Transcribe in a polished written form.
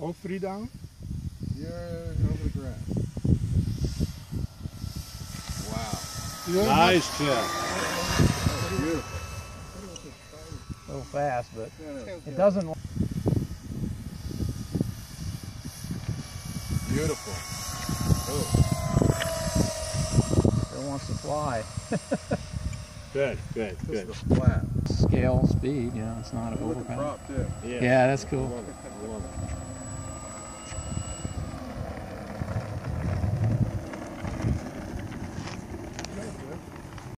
All three down? You're over the ground. Wow. Nice check. Beautiful. A little fast, but it doesn't. Beautiful. Oh. It wants to fly. Good. This is the flat. Scale speed, you know, it's not Look at the overpowered. prop too. Yeah, that's cool. I love it.